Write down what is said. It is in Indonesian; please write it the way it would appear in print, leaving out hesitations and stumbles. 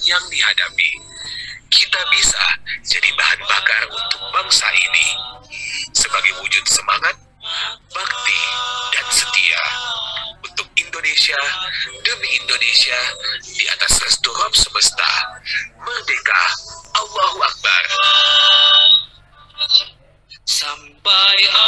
yang dihadapi. Kita bisa jadi bahan bakar untuk bangsa ini. Sebagai wujud semangat, bakti, dan setia untuk Indonesia demi Indonesia di atas restu Rob semesta. Merdeka, Allahu Akbar. Sampai